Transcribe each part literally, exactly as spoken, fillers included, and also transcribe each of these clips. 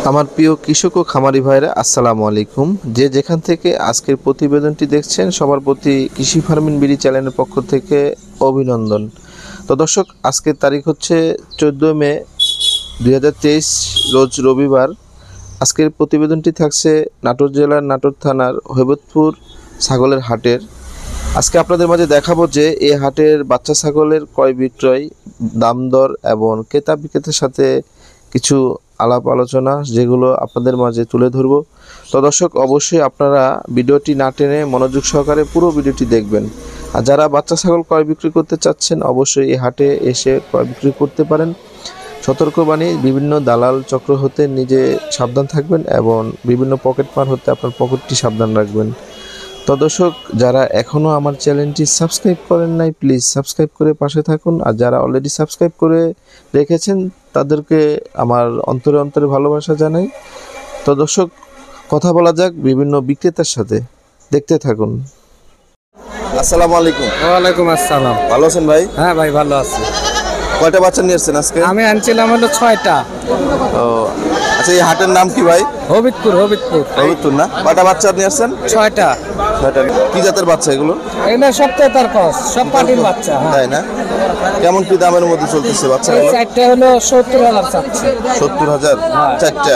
আমার প্রিয় কৃষক ও খামারি ভাইরা আসসালামু আলাইকুম। যে যেখান থেকে আজকের প্রতিবেদনটি দেখছেন সবার প্রতি কৃষি ফার্মিং বিডি চ্যানেলের পক্ষ থেকে অভিনন্দন। তো দর্শক, আজকের তারিখ হচ্ছে চোদ্দোই মে দুই হাজার তেইশ, রোজ রবিবার। আজকের প্রতিবেদনটি থাকছে নাটোর জেলার নাটোর থানার হৈবতপুর ছাগলের হাটের। আজকে আপনাদের মাঝে দেখাবো যে এই হাটের বাচ্চা ছাগলের ক্রয় বিক্রয়, দাম দর এবং ক্রেতা বিক্রেতার সাথে কিছু আলাপ আলোচনা যেগুলো আপনাদের মাঝে তুলে ধরব। তো দর্শক, অবশ্যই আপনারা ভিডিওটি না টেনে মনোযোগ সহকারে পুরো ভিডিওটি দেখবেন। আর যারা বাচ্চা ছাগল ক্রয় বিক্রি করতে চাচ্ছেন অবশ্যই এই হাটে এসে ক্রয় বিক্রি করতে পারেন। সতর্কবাণী, বিভিন্ন দালাল চক্র হতে নিজে সাবধান থাকবেন এবং বিভিন্ন পকেট মার হতে আপনার পকেটটি সাবধান রাখবেন। তো দর্শক, যারা এখনও আমার চ্যানেলটি সাবস্ক্রাইব করেন নাই প্লিজ সাবস্ক্রাইব করে পাশে থাকুন। আর যারা অলরেডি সাবস্ক্রাইব করে রেখেছেন তাদেরকে আমার অন্তরে অন্তরে ভালোবাসা জানাই। তো দর্শক, কথা বলা যাক বিভিন্ন বিক্রেতার সাথে, দেখতে থাকুন। আসসালামু আলাইকুম। ওয়ালাইকুম আসসালাম। ভালো আছেন ভাই? হ্যাঁ ভাই, ভালো আছি। কয়টা বাচ্চা নিয়ে আসছেন আজকে? আমি আনছিলাম হলো ছয়টা। ও আচ্ছা, এই হাটের নাম কি ভাই? হবিতপুর। হবিতপুর হবিতপুর না? কয়টা বাচ্চা নিয়ে আসছেন? ছয়টা। ছয়টা। কি জাতের বাচ্চা এগুলো? এগুলো সব তেতার ক্রস, সব পাটির বাচ্চা। তাই না? কেমন কি দামের মধ্যে চলতেছে বাচ্চা? এই চারটে হলো সত্তর হাজার চাচ্ছে। সত্তর হাজার চারটা।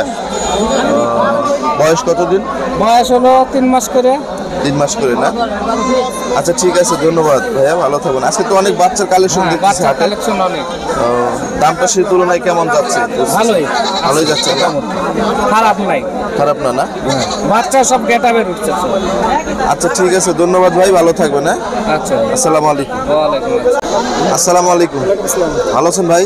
বয়স কতদিন? বয়স হলো তিন মাস করে। তিন মাস করে না? আচ্ছা ঠিক আছে, ধন্যবাদ ভাইয়া, ভালো থাকবেন। আজকে তো অনেক বাচ্চার কালেকশন দেখতেছি হাটে। কালেকশন অনেক। দামটা সেই তুলনায় কেমন যাচ্ছে? ভালোই ভালোই যাচ্ছে না? খারাপ নাই। খারাপ না না? বাচ্চা সব গেটা বের উঠছে। আচ্ছা ঠিক আছে, ধন্যবাদ ভাই, ভালো থাকবেন। হ্যাঁ, আচ্ছা, আসসালামু আলাইকুম। ওয়ালাইকুম আসসালামু আলাইকুম। ভালো আছেন ভাই?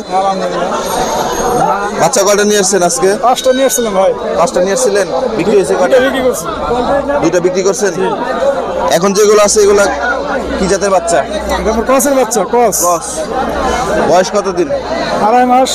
বাচ্চা কয়টা নিয়ে আসছেন আজকে? পাঁচটা নিয়ে আসছিলাম ভাই। পাঁচটা নিয়ে আসছিলেন? বিক্রি হয়েছে কয়টা? বিক্রি করছি। দুইটা বিক্রি করছেন? এখন যেগুলো আছে এগুলা কি জাতের বাচ্চা? ক্রসের বাচ্চা। ক্রস। ক্রস। বয়স কতদিন? আড়াই মাস।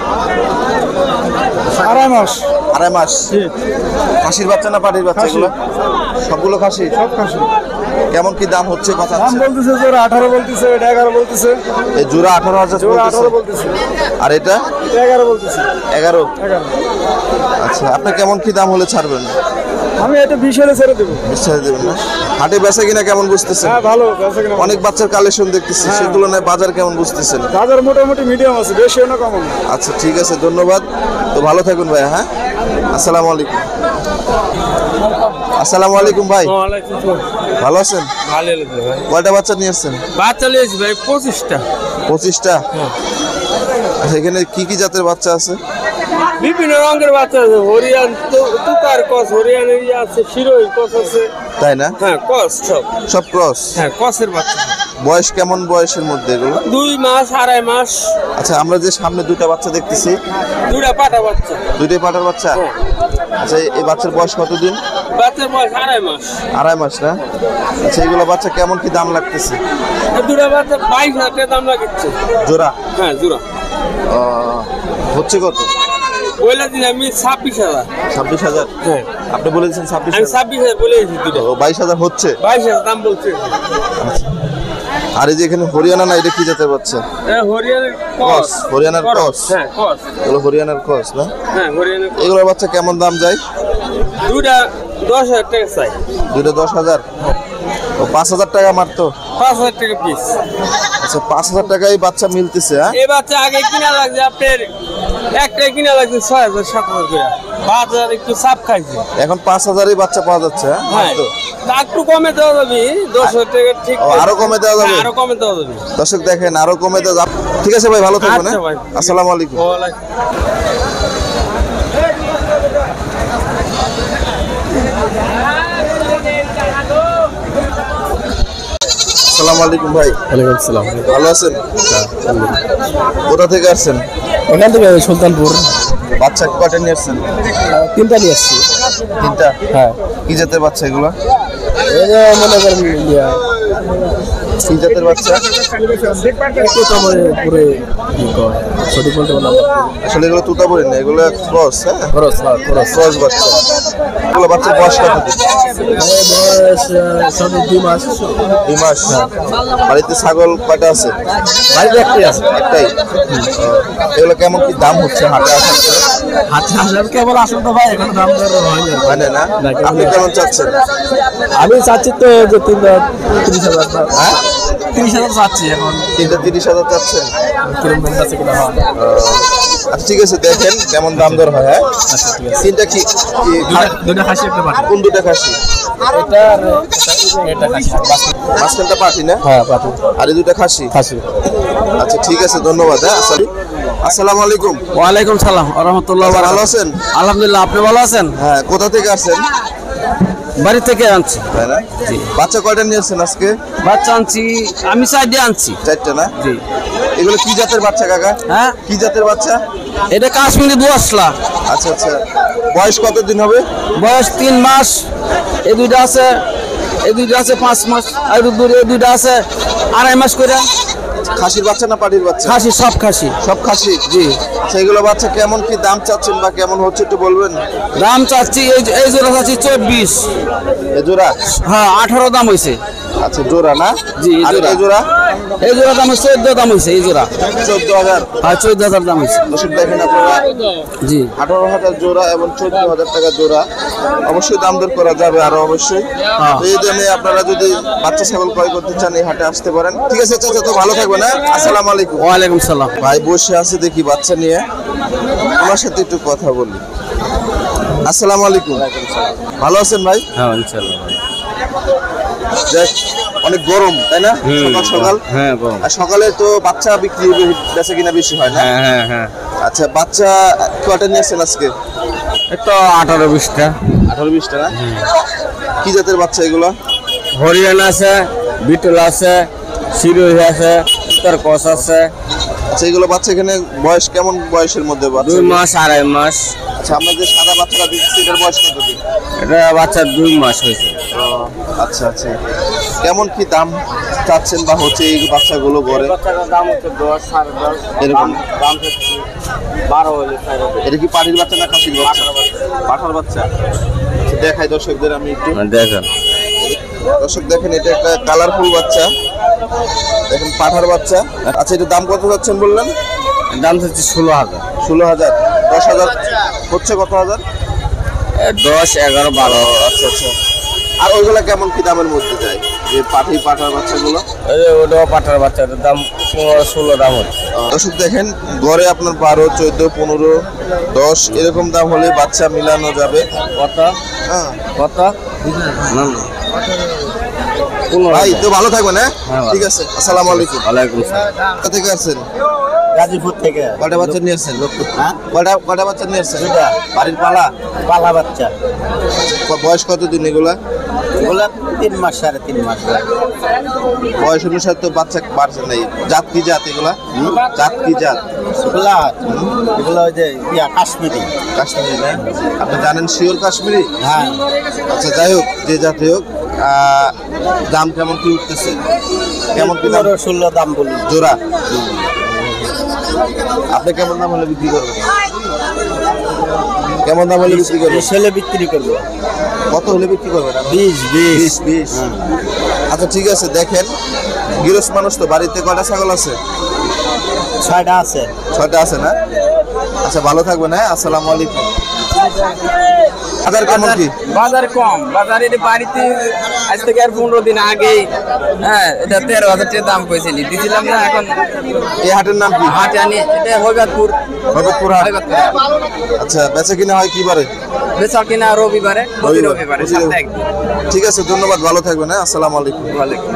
আড়াই মাস। আড়াই মাস। খাসির বাচ্চা না পাটির বাচ্চা এগুলো? সবগুলো খাসি? সব খাসি। কেমন কি দাম হচ্ছে কথা? দাম বলতেছে জোড়া আঠারো বলতেছে, এটা এগারো বলতেছে। এই জোড়া আঠারো হাজার জোড়া আঠারো বলতেছে। আর এটা এটা এগারো বলতেছে। এগারো? এগারো। আচ্ছা, আপনি কেমন কি দাম হলে ছাড়বেন? আমি এটা বিশ হলে ছেড়ে দেবো। বিশ ছেড়ে দেবেন না? হাটে বেচা কিনা কেমন বুঝতেছেন? হ্যাঁ ভালো বেচা কিনা। অনেক বাচ্চার কালেকশন দেখতেছি, সেই তুলনায় বাজার কেমন বুঝতেছেন? বাজার মোটামুটি মিডিয়াম আছে, বেশি না কম না। আচ্ছা ঠিক আছে, ধন্যবাদ। তো ভালো থাকুন ভাই। হ্যাঁ, আসসালামু আলাইকুম। আসসালামু আলাইকুম ভাই, ভালো আছেন? কয়টা বাচ্চা নিয়ে আসছেন? বাচ্চা লিয়েছি ভাই পঁচিশটা। পঁচিশটা? আচ্ছা, এখানে কি কি জাতের বাচ্চা আছে? বিভিন্ন রঙের বাচ্চা আছে। হরিয়ান তুকার কস, হরিয়ানের ইয়ে আছে, শিরোই কস আছে। তাই না? হ্যাঁ, কস সব। সব ক্রস? হ্যাঁ, কসের বাচ্চা। বয়স কেমন বয়সের মধ্যে এগুলো? দুই মাস আড়াই মাস। আচ্ছা, আমরা যে সামনে দুইটা বাচ্চা দেখতেছি, দুইটা পাটা বাচ্চা। দুইটাই পাটার বাচ্চা? আচ্ছা, এই বাচ্চার বয়স কতদিন? বাচ্চার বয়স আড়াই মাস। আড়াই মাস না? আচ্ছা, এগুলো বাচ্চা কেমন কি দাম লাগতেছে? দুটা বাচ্চা বাইশ হাজার টাকা দাম লাগছে জোড়া? হ্যাঁ, জোড়া। হচ্ছে কত? বলে দিন আমি ছাব্বিশ হাজার। ছাব্বিশ হাজার? হ্যাঁ, আপনি বলেছেন ছাব্বিশ আমি হাজার? ছাব্বিশ হাজার বলে দিয়েছি। দুটো ও বাইশ হাজার হচ্ছে? বাইশ হাজার দাম বলছে। আর এই যে এখানে হরিয়ানা না, এটা কি জাতের বাচ্চা? হ্যাঁ, হরিয়ানার ক্রস। হরিয়ানার ক্রস? হ্যাঁ, ক্রস। এগুলো হরিয়ানার ক্রস না? হ্যাঁ, হরিয়ানার। এগুলোর বাচ্চা কেমন দাম যায়? দুটা দশ হাজার টাকা চাই। দুইটা দশ হাজার? ও পাঁচ হাজার টাকা মারতো? পাঁচ হাজার টাকা পিস। আচ্ছা, পাঁচ হাজার টাকায় বাচ্চা মিলতেছে? হ্যাঁ, এই বাচ্চা আগে কিনা লাগছে আপনার একটাই কিনা লাগছে ছয় হাজার সাত হাজার করে। পাঁচ হাজার একটু চাপ খাইছে। এখন পাঁচ হাজারই বাচ্চা পাওয়া যাচ্ছে? হ্যাঁ, একটু কমে দেওয়া যাবে। দশ হাজার টাকা ঠিক। আরো কমে দেওয়া যাবে? আরো কমে দেওয়া যাবে। দর্শক দেখেন, আরো কমে দেওয়া যাবে। ঠিক আছে ভাই, ভালো থাকবেন। আচ্ছা ভাই। আসসালামু আলাইকুম। ওয়ালাইকুম। আসসালামু আলাইকুম ভাই। ওয়ালাইকুম আসসালাম। ভালো আছেন? কোথা থেকে আসছেন? এখান থেকে সুলতানপুর। বাচ্চা কয়টা নিয়ে আসছেন? তিনটা নিয়ে আসছি। তিনটা? হ্যাঁ। কি জাতের বাচ্চা এগুলো? এই যে মনে করেন কি জাতের বাচ্চা? তোতাপুরে পুরে সঠিক বলতে পারলাম না। আসলে এগুলো তুতাপুরি না, এগুলো ক্রস। হ্যাঁ, খরচ হ্যাঁ খরচ ক্রস বাচ্চা। এগুলো বাচ্চার বয়স কত দিন? বয়স সব দুই মাস। দুই মাস। বাড়িতে ছাগল কয়টা আছে? বাড়িতে একটাই আছে। একটাই। এগুলো কেমন কি দাম হচ্ছে হাটে আসার পরে? হাতে হাজার কেবল আসুন তো ভাই, এখন দাম দর হয়নি আর কি। মানে না, আপনি কেমন চাচ্ছেন? আমি চাচ্ছি তো যে তিন তিরিশ হাজার টাকা। হ্যাঁ, তিরিশ হাজার চাচ্ছি এখন। তিনটা তিরিশ হাজার চাচ্ছেন? কিরম দাম আছে কিনা হয়। আচ্ছা ঠিক আছে, দেখেন কেমন দাম দর হয়। হ্যাঁ, আচ্ছা ঠিক আছে। তিনটা কি কি- দুইটা দুইটা খাসি একটা পাঠা। কোন দুটা খাসি? এটা আর এটা খাসি। মাঝখানটা পাঠি না, হ্যাঁ পাঠা আর এই দুটা খাসি। খাসি। আচ্ছা ঠিক আছে, ধন্যবাদ। হ্যাঁ, আসসালাম- আসসালামু আলাইকুম। ওয়ালাইকুম সালাম রহমতুল্লাহ। ভালো আছেন? আলহামদুলিল্লাহ, আপনি ভালো আছেন? হ্যাঁ, কোথা থেকে আসছেন? বাড়ি থেকে আনছি তাই না? বাচ্চা কয়টা নিয়েছেন আজকে? বাচ্চা আনছি, আমি সাইডে আনছি। চারটা না? জি। এগুলো কি জাতের বাচ্চা কাকা? হ্যাঁ, কি জাতের বাচ্চা? এটা কাশ্মীরি দুয়াশলা। আচ্ছা আচ্ছা, বয়স কত দিন হবে? বয়স তিন মাস। এই দুইটা আছে, এই দুইটা আছে পাঁচ মাস, আর এই দুই- এই দুইটা আছে আড়াই মাস করে। খাসির বাচ্চা না পাটির বাচ্চা? খাসি, সব খাসি। সব খাসি। জি। আচ্ছা, এগুলো বাচ্চা কেমন কি দাম চাচ্ছেন বা কেমন হচ্ছে একটু বলবেন? দাম চাচ্ছি এই এই জোড়া চাচ্ছি চব্বিশ। এ জোড়া? হ্যাঁ, আঠারো দাম হয়েছে। আচ্ছা, জোড়া না? জি, এই আর জোড়া। এই জোড়া এই জোড়া দাম চোদ্দ দাম হয়েছে। এই জোড়া চোদ্দ হাজার। হ্যাঁ, চোদ্দ হাজার দাম হয়েছে। দর্শক দেখেন আপনারা, জি। আঠারো হাজার জোড়া এবং চোদ্দ হাজার টাকা জোড়া। অবশ্যই দাম দর করা যাবে আরো অবশ্যই। হ্যাঁ। তো এই দামে আপনারা যদি বাচ্চা ছাগল ক্রয় করতে চান এই হাটে আসতে পারেন। ঠিক আছে চাচা, তো ভালো থাকবেন। হ্যাঁ, আসসালামু আলাইকুম। ওয়ালাইকুম সালাম। ভাই বসে আছে দেখি বাচ্চা নিয়ে, আমার সাথে একটু কথা বলি। আসসালামু আলাইকুম। ভালো আছেন ভাই? হ্যাঁ, ইনশাআল্লাহ। যাক, অনেক গরম তাই না সকাল সকাল? হ্যাঁ, গরম। আর সকালে তো বাচ্চা বিক্রি বেচা কিনা বেশি হয় না? হ্যাঁ হ্যাঁ হ্যাঁ। আচ্ছা, বাচ্চা কয়টা নিয়েছেন আজকে? তো আঠারো বিশটা। আঠারো বিশটা না? কি জাতের বাচ্চা এগুলো? হরিয়ানা আছে, বিটল আছে, সিরোহি আছে, উত্তর কস আছে। আচ্ছা, এগুলো বাচ্চা এখানে বয়স কেমন বয়সের মধ্যে বাচ্চা? দুই মাস আড়াই মাস। আচ্ছা, আমরা যে সাদা বাচ্চাটা দিচ্ছি এটার বয়স কত দিন? এটা বাচ্চা দুই মাস হয়েছে। আচ্ছা আচ্ছা, কেমন কি দাম চাচ্ছেন বা হচ্ছে এই বাচ্চাগুলো গড়ে? বাচ্চাটার দাম হচ্ছে দশ সাড়ে দশ এরকম? দাম হচ্ছে বারো হলে এটা কি পাটির বাচ্চা না খাসির বাচ্চা? পাঠার বাচ্চা। আচ্ছা, দেখাই দর্শকদের আমি একটু। দেখেন। দর্শক দেখেন, এটা একটা কালারফুল বাচ্চা, দেখেন পাঠার বাচ্চা। আচ্ছা, এটার দাম কত যাচ্ছেন বললেন? দাম হচ্ছে ষোলো হাজার। ষোলো হাজার। দশ হাজার হচ্ছে কত হাজার? দশ এগারো বারো। আচ্ছা আচ্ছা, আর ওইগুলা কেমন কি দামের মধ্যে যায় যে পাঠি পাঠার বাচ্চাগুলো? ওটাও পাঠার বাচ্চাটার দাম পনেরো ষোলো দাম হচ্ছে। দর্শক দেখেন, গড়ে আপনার বারো চোদ্দ পনেরো দশ এরকম দাম হলে বাচ্চা মিলানো যাবে। কত হ্যাঁ কত না ভাই, তো ভালো থাকবেন। হ্যাঁ, হ্যাঁ, ভালো। ঠিক আছে, আসসালামু আলাইকুম। ওয়ালাইকুম সালাম। কোথা থেকে আসছেন? গাজীপুর থেকে। কয়টা বাচ্চা নিয়ে আসছেন? হ্যাঁ? কয়টা কয়টা বাচ্চা নিয়ে আসছেন? দুইটা। বাড়ির পালা? পালা বাচ্চা। বয়স কত দিন এগুলা? এগুলা তিন মাস সাড়ে তিন মাস। বয়স অনুসারে তো বাচ্চা বাড়ছে নাই। জাত কি জাত এগুলা? জাত কি জাত? এগুলা এগুলো ওই যে ইয়া কাশ্মীরি। কাশ্মীরি না? আপনি জানেন শিওর কাশ্মীরি? হ্যাঁ। আচ্ছা, যাই হোক, যে জাতি হোক, আহ, দাম কেমন কি উঠতেছে? কেমন কি দাম পনেরো ষোলো দাম বলি। জোড়া? আপনি কেমন দাম হলে বিক্রি করবেন? কেমন দাম হলে বিক্রি করবেন? ছেলে বিক্রি করবো কত হলে বিক্রি করবেন? বিশ বিশ। বিশ বিশ। আচ্ছা ঠিক আছে, দেখেন গৃহস্থ মানুষ তো, বাড়িতে কয়টা ছাগল আছে? ছয়টা আছে। ছয়টা আছে না? আচ্ছা, ভালো থাকবেন। হ্যাঁ, আসসালামু আলাইকুম। বাজার কেমন কি? বাজার কম। বাজার এটা বাড়িতে আজ থেকে আর পনেরো দিন আগে, হ্যাঁ, এটা তেরো হাজার টাকা দাম কইছিলি, দিছিলাম না। এখন এই হাটের নাম কি? হাটে আনি, এটা হবিবাদপুর। হবিবপুর হাট। আচ্ছা, বেচা কিনা হয় কি বারে? বেচা কিনা রবিবারে, প্রতি রবিবার, রবিবারে প্রতি সপ্তাহে রবিবার। একদিন। ঠিক আছে, ধন্যবাদ, ভালো থাকবেন। হ্যাঁ, আসসালামু আলাইকুম। ওয়ালাইকুম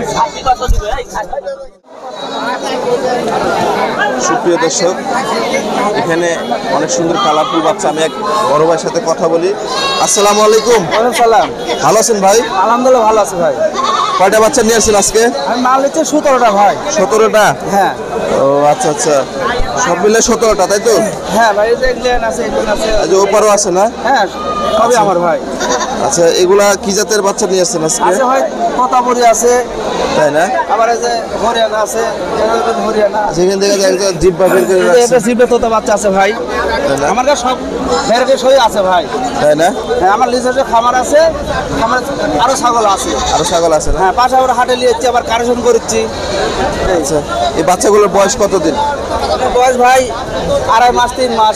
সুপ্রিয় দর্শক, এখানে অনেক সুন্দর কালারফুল বাচ্চা। আমি এক বড় ভাইয়ের সাথে কথা বলি। আসসালামু আলাইকুম। সালাম। ভালো আছেন ভাই? আলহামদুলিল্লাহ ভালো আছে ভাই। কয়টা বাচ্চা নিয়ে আসছেন আজকে? আমি মাল নিচ্ছে সতেরোটা ভাই। সতেরোটা? হ্যাঁ। ও আচ্ছা আচ্ছা, সব মিলে সতেরোটা তাই তো? হ্যাঁ ভাই, এই যে ইংল্যান্ড আছে, ইংল্যান্ড আছে। এই যে ওপারও আছে না? হ্যাঁ, সবই আমার ভাই। আচ্ছা, এগুলা কি জাতের বাচ্চা নিয়ে আসছেন আজকে? আছে ভাই, তোতাপুরি আছে, তাই না? আবার এই যে হরিয়ানা আছে, এই যে হরিয়ানা। সেখান থেকে যে একজন জিব্বা বের করে এই যে রাখছে, এটা জিবে তোতা বাচ্চা আছে ভাই। তাই না? আমার কাছে সব ভ্যারাইটিস হয়ে আছে ভাই। তাই না? হ্যাঁ, আমার নিজস্ব খামার আছে, খামার আরো ছাগল আছে। আরো ছাগল আছে না? হ্যাঁ, পাশে আবার হাটে নিয়েছি, আবার কারেকশন করেছি। আচ্ছা, এই বাচ্চাগুলোর বয়স কতদিন? বয়স ভাই আড়াই মাস তিন মাস।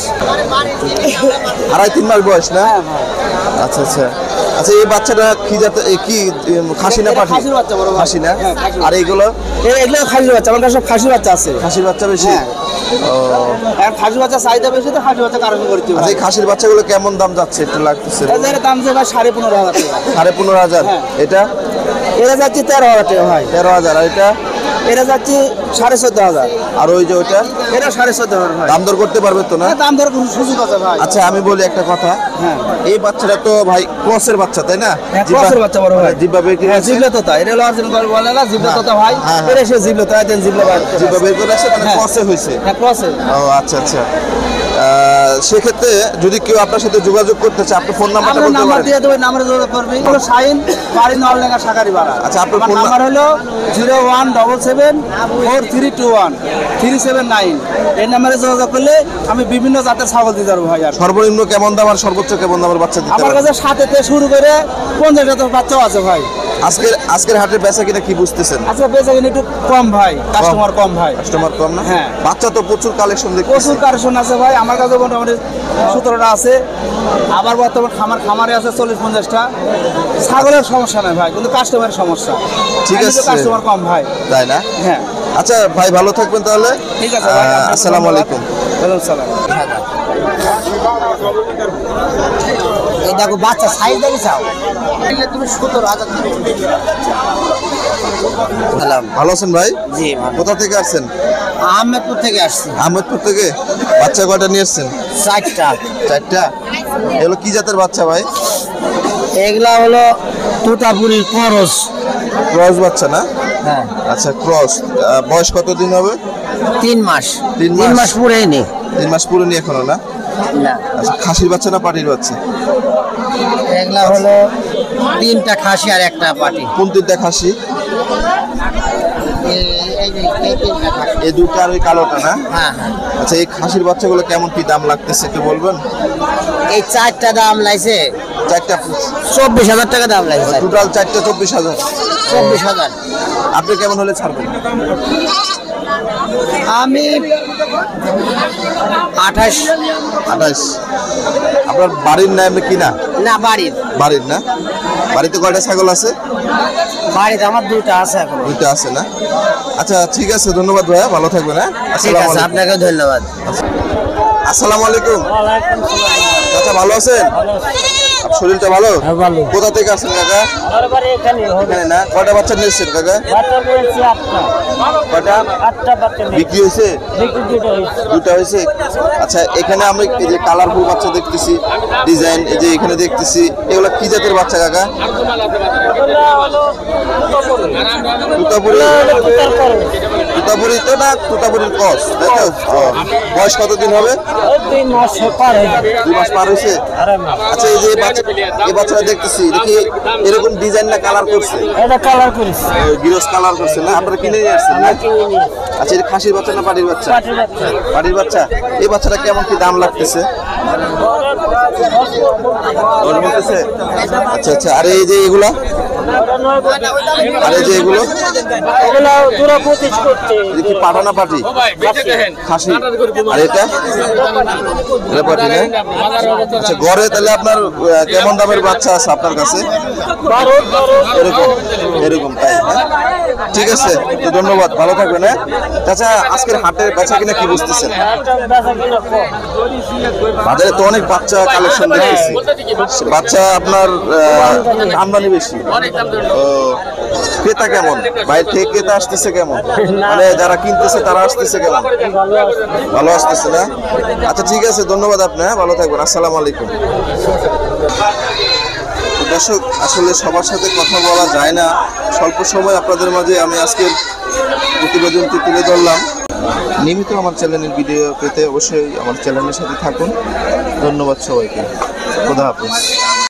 আড়াই তিন মাস বয়স না? হ্যাঁ ভাই। আচ্ছা আচ্ছা আচ্ছা, এই বাচ্চাটা কি জাতে, এ কি উম, খাসি না এটা পাঠি? খাসির বাচ্চা বড় ভাই। খাসি না? হ্যাঁ, খাসি। আর এইগুলো এই- এগুলো খাসির বাচ্চা, আমার কাছে সব খাসির বাচ্চা আছে। খাসির বাচ্চা বেশি? হ্যাঁ। ও আর খাসির বাচ্চা চাহিদা বেশি, তো খাসির বাচ্চা কারেকশন করেছি আচ্ছা, ভাই। এই খাসির বাচ্চাগুলো কেমন দাম যাচ্ছে একটু লাগতেছে? এদের দাম যে ভাই সাড়ে পনেরো হাজার টাকা। সাড়ে পনেরো হাজার। হ্যাঁ। এটা এরা যাচ্ছে তেরো হাজার টাকা ভাই। তেরো হাজার। আর এটা? এরা যাচ্ছে সাড়ে চোদ্দ হাজার। আর ওই যে ওইটা এটা সাড়ে চোদ্দ হাজার ভাই। দাম দর করতে পারবে তো না? হ্যাঁ, দাম ধরে কোনো সুযোগ আছে ভাই। আচ্ছা, আমি বলি একটা কথা, হ্যাঁ। এই বাচ্চাটা তো ভাই ক্রসের বাচ্চা তাই না? হ্যাঁ, জিব্বা- ক্রসের বাচ্চা বড় ভাই। জিব্বা বের করে হ্যাঁ, আছে? জিবলে তোতা, এটা হলো অরিজিনাল করে বলে না, জিবলে হ্যাঁ। তোতা ভাই। হ্যাঁ, হ্যাঁ। এটা সে জিবলে তোতা, দেন জিবলে ভাই। জিব্বা বের করে আছে, মানে হ্যাঁ। ক্রসে হয়েছে। হ্যাঁ, ক্রসে। ও আচ্ছা আচ্ছা। আহ, সেক্ষেত্রে যদি কেউ আপনার সাথে যোগাযোগ করতে চায়, আপনি ফোন নাম্বারটা আমরা বলতে নাম্বার পারেন? দিয়ে দেবো, নাম্বারে যোগাযোগ করবি। হলো শাইন, বাড়ি নলডাঙ্গা শাকারি পাড়া। আচ্ছা, আপনার আমার ফোন না- নাম্বার হলো zero one double seven four three two one three seven nine. এই নাম্বারে যোগাযোগ করলে আমি বিভিন্ন জাতের ছাগল দিতে পারবো ভাই। আর সর্বনিম্ন কেমন দাম আর সর্বোচ্চ কেমন দামের বাচ্চা দিতে আমার পারেন? কাছে সাথে থেকে শুরু করে পঞ্চাশ হাজার বাচ্চাও আছে ভাই। আজকের আজকের হাটের বেচা কিনা কি বুঝতেছেন? আচ্ছা, বেচা কিনা একটু কম ভাই, কাস্টমার কম ভাই। কাস্টমার কম না? হ্যাঁ। বাচ্চা তো প্রচুর কালেকশন দেখতেছি। প্রচুর কারেকশন আছে ভাই, আমার কাছে মোটামুটি সতেরোটা আছে। আবার বর্তমান খামার খামারে আছে চল্লিশ পঞ্চাশটা। ছাগলের সমস্যা নাই ভাই, কিন্তু কাস্টমারের সমস্যা। ঠিক আছে। কাস্টমার কম ভাই। তাই না? হ্যাঁ, আচ্ছা ভাই, ভালো থাকবেন তাহলে। ঠিক আছে ভাই। আহ, আসসালামু আলাইকুম। ওয়ালাইকুম সালাম। এই দেখো বাচ্চা সাইজ দেখে চাও তুমি সতেরো হাজার সালাম। ভালো আছেন ভাই? জি ভালো। কোথা থেকে আসছেন? আহমেদপুর থেকে আসছি। আহমেদপুর থেকে। বাচ্চা কয়টা নিয়ে আসছেন? চারটা। চারটা। এগুলো কি জাতের বাচ্চা ভাই? এগুলা হলো তোতাপুরির খরচ। ক্রস বাচ্চা না? হ্যাঁ, আচ্ছা, ক্রস। বয়স কতদিন হবে? তিন মাস। তিন তিন মাস? মাস পুরে নি তিন মাস পুরোনি এখনো না? না, আচ্ছা, খাসির বাচ্চা না পাটির বাচ্চা? এগুলা হলো তিনটা খাসি আর একটা পাটি। কোন তিনটা খাসি? এই- এই যে এই তিনটা খাসি। এই দুটো আর ওই কালোটা না? হ্যাঁ হ্যাঁ, আচ্ছা, এই খাসির বাচ্চাগুলো কেমন কি দাম লাগতেছে একটু বলবেন? এই চারটা দাম লাগছে চারটা চব্বিশ হাজার টাকা দাম লাগছে। টোটাল চারটা চব্বিশ হাজার। চব্বিশ হাজার। আপনি কেমন হলে ছাড়বেন? আমি আঠাশ। আঠাশ। আপনার বাড়ির নামে কিনা? না, বাড়ির। বাড়ির না? বাড়িতে কয়টা ছাগল আছে? বাড়িতে আমার দুইটা আছে এখন। দুইটা আছে না? আচ্ছা, ঠিক আছে, ধন্যবাদ ভাইয়া, ভালো থাকবেন। হ্যাঁ, ঠিক আসসালামু আছে, আলাইকুম। আপনাকে ধন্যবাদ। আসসালামু আলাইকুম। চাচা ভালো আছেন? আপনার শরীরটা ভালো? ভালো। কোথা থেকে আসছেন কাকা? এখানে না? কয়টা বাচ্চা নিয়েছেন কাকা? কয়টা বিক্রি হয়েছে? দুটা হয়েছে। আচ্ছা, এখানে আমরা এই যে কালারফুল বাচ্চা দেখতেছি, ডিজাইন এই যে এখানে দেখতেছি, এগুলো কি জাতের বাচ্চা কাকা? তুতাপুরি? তুতাপুরি তো না? তুতাপুরির ক্রস তাই তো? ও, বয়স কতদিন হবে? দুই মাস পার হয়েছে। আচ্ছা, এই যে বাচ্চা, এই বাচ্চাটা দেখতেছি, দেখি এরকম ডিজাইন না কালার করছে? এটা কালার করিস। গিরস কালার করছে না? আপনারা কিনে নিয়ে আসছেন না? আচ্ছা, এটা খাসির বাচ্চা না পাটির বাচ্চা? পাটির বাচ্চা। এই বাচ্চাটা কেমন কি দাম লাগতেছে? দশ বলতেছে? আচ্ছা আচ্ছা। আর এই যে এগুলা, আর এই যে এগুলো, এটা কি পাঠা না পাটি? খাসি। আর এটা? এটা পাটি না? আচ্ছা, ঘরে তাহলে আপনার আহ, কেমন দামের বাচ্চা আছে আপনার কাছে? এরকম এরকম তাই না? ঠিক আছে, তো ধন্যবাদ, ভালো থাকবেন। হ্যাঁ চাচা, আজকের হাটের বেচা কিনা কি বুঝতেছেন? বাজারে তো অনেক বাচ্চা কালেকশন দেখতেছি। বাচ্চা আপনার আহ, আমদানি বেশি। ও, ক্রেতা কেমন? বাইরে থেকে ক্রেতা আসতেছে কেমন? মানে যারা কিনতেছে তারা আসতেছে কেমন? ভালো আসতেছে না? আচ্ছা, ঠিক আছে, ধন্যবাদ আপনি। হ্যাঁ, ভালো থাকবেন। আসসালামু আলাইকুম। তো দর্শক, আসলে সবার সাথে কথা বলা যায় না। স্বল্প সময় আপনাদের মাঝে আমি আজকের প্রতিবেদনটি তুলে ধরলাম। নিয়মিত আমার চ্যানেলের ভিডিও পেতে অবশ্যই আমার চ্যানেলের সাথে থাকুন। ধন্যবাদ সবাইকে। খোদা হাফেজ।